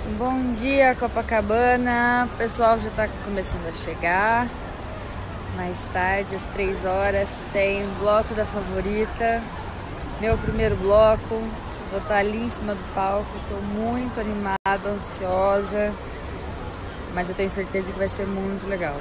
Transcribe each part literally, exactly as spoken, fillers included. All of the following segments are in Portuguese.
Bom dia, Copacabana. O pessoal já tá começando a chegar. Mais tarde, às três horas, tem o bloco da favorita. Meu primeiro bloco. Vou estar ali em cima do palco. Tô muito animada, ansiosa. Mas eu tenho certeza que vai ser muito legal.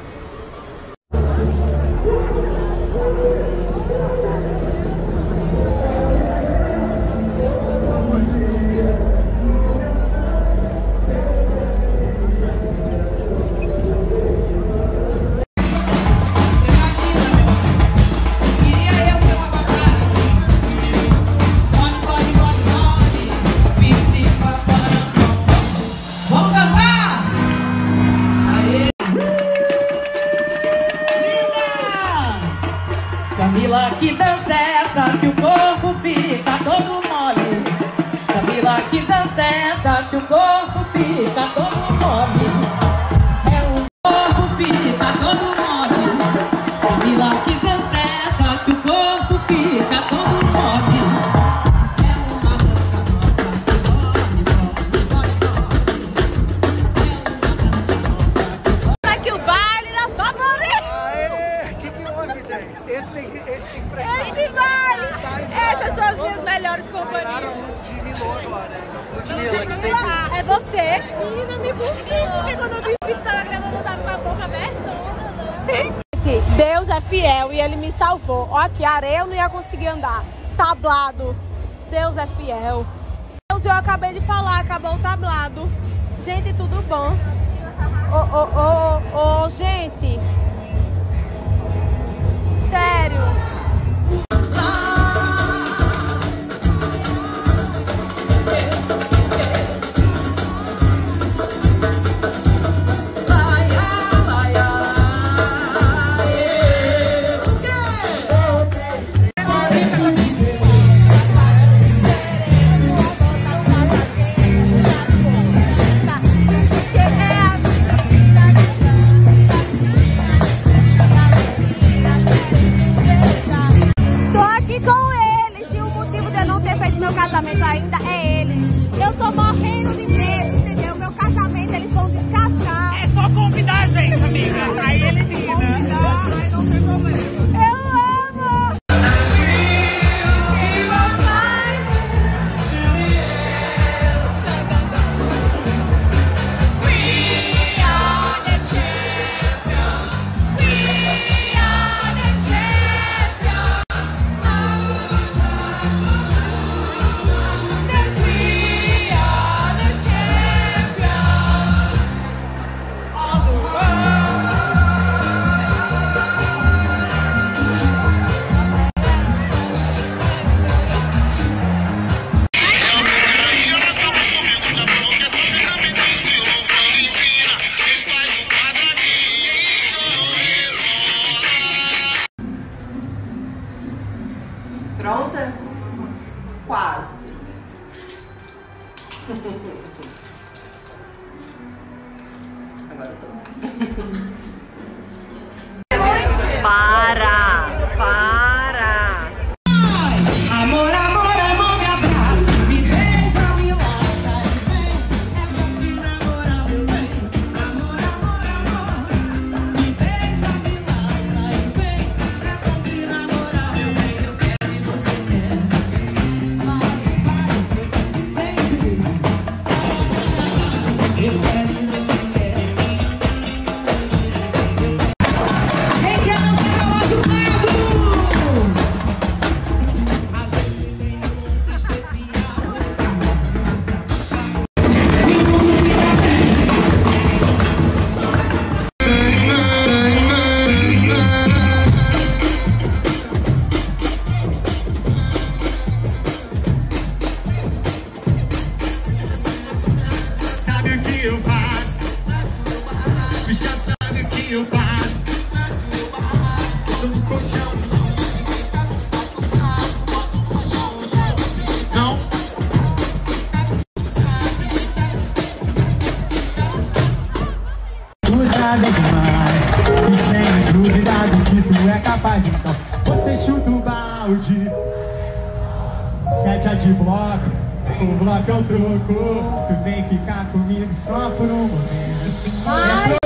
Camila, que dança é essa que o corpo fica todo mole? Camila, que dança é essa que o corpo fica todo mole? É o corpo fica todo mole. Camila, que dança é essa que o corpo fica todo mole? É uma dança nova que mole, mole, mole, mole. Tá aqui o baile da favorita. Aê, que que houve, gente? Esse tem que, esse tem que prestar. Esse baile. Essas são as minhas melhores companhias. Ludmilla agora. Ludmilla, que tem que... É você. Menina, me busquei, porque quando eu vi Vitória, ela não tava com a boca aberta. Deus é fiel e Ele me salvou. Ó, aqui, areia eu não ia conseguir andar. Tablado. Deus é fiel. Deus, eu acabei de falar, acabou o tablado. Gente, tudo bom? Ô, ô, ô, ô, gente. Sério. Meu casamento ainda é ele. Eu tô morrendo de medo, entendeu? Meu casamento eles vão descascar. É só convidar a gente, amiga. Aí ele vira. Convidar, aí não tem problema. Eu amo! Pronta? Quase. Agora eu tô. Para! Para! Amor, amor, amor, me abraça, me beija, me laça, e vem, é pra te namorar, meu bem. Amor, amor, amor, me beija, me laça, e vem, é pra te namorar, meu bem. Eu quero e você quer, mais, mais, sempre. Eu quero e você quer. Quem quer dançar ao ajudado? Sabe o que eu faço? Já sabe o que eu faço? Tô no colchão. Não. Nada demais, e sem dúvida do que tu é capaz. Então você chuta o balde, sete a de bloco, o bloco é o troco. Tu vem ficar comigo. comigo só por um momento. Vai.